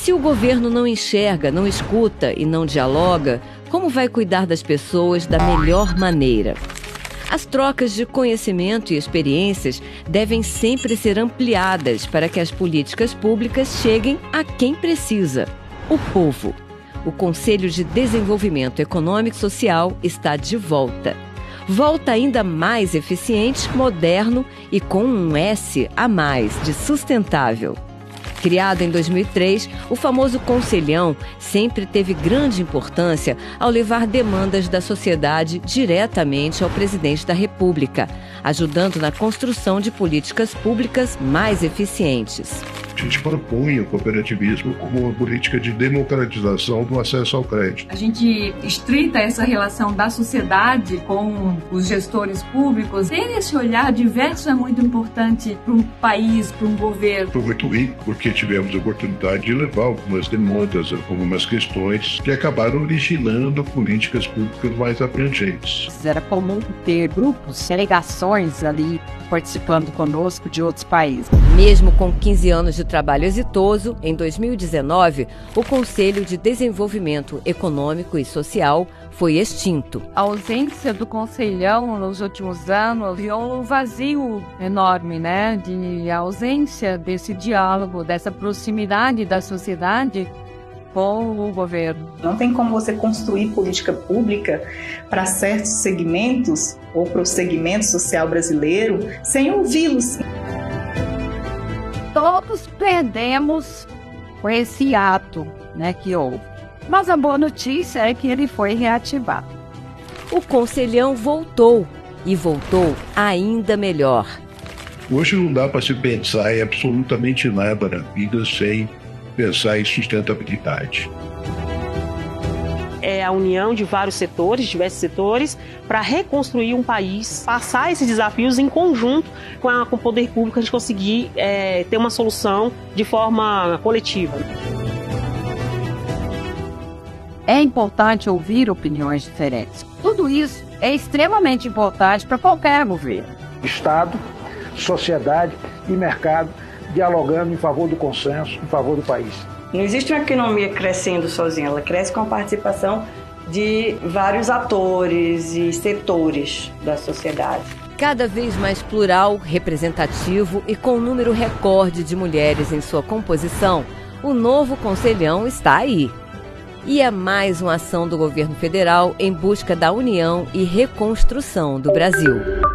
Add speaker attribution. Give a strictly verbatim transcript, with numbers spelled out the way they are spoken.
Speaker 1: Se o governo não enxerga, não escuta e não dialoga, como vai cuidar das pessoas da melhor maneira? As trocas de conhecimento e experiências devem sempre ser ampliadas para que as políticas públicas cheguem a quem precisa, o povo. O Conselho de Desenvolvimento Econômico e Social está de volta. Volta ainda mais eficiente, moderno e com um S a mais de sustentável. Criado em dois mil e três, o famoso Conselhão sempre teve grande importância ao levar demandas da sociedade diretamente ao presidente da República, ajudando na construção de políticas públicas mais eficientes.
Speaker 2: A gente propõe o cooperativismo como uma política de democratização do acesso ao crédito.
Speaker 3: A gente estreita essa relação da sociedade com os gestores públicos. Ter esse olhar diverso é muito importante para um país, para um governo.
Speaker 2: Foi muito rico, porque tivemos a oportunidade de levar algumas demandas, algumas questões que acabaram originando políticas públicas mais abrangentes.
Speaker 4: Era comum ter grupos, delegações ali participando conosco de outros países.
Speaker 1: Mesmo com quinze anos de trabalho exitoso, em dois mil e dezenove, o Conselho de Desenvolvimento Econômico e Social foi extinto.
Speaker 4: A ausência do Conselhão nos últimos anos criou um vazio enorme, né? De ausência desse diálogo, dessa proximidade da sociedade com o governo.
Speaker 5: Não tem como você construir política pública para certos segmentos ou para o segmento social brasileiro sem ouvi-los.
Speaker 4: Todos perdemos com esse ato, né, que houve. Mas a boa notícia é que ele foi reativado.
Speaker 1: O Conselhão voltou e voltou ainda melhor.
Speaker 2: Hoje não dá para se pensar em absolutamente nada na vida sem pensar em sustentabilidade.
Speaker 6: É a união de vários setores, diversos setores, para reconstruir um país, passar esses desafios em conjunto com, a, com o poder público, a gente conseguir é, ter uma solução de forma coletiva.
Speaker 4: É importante ouvir opiniões diferentes. Tudo isso é extremamente importante para qualquer governo.
Speaker 7: Estado, sociedade e mercado dialogando em favor do consenso, em favor do país.
Speaker 8: Não existe uma economia crescendo sozinha, ela cresce com a participação de vários atores e setores da sociedade.
Speaker 1: Cada vez mais plural, representativo e com um número recorde de mulheres em sua composição, o novo Conselhão está aí. E é mais uma ação do governo federal em busca da união e reconstrução do Brasil.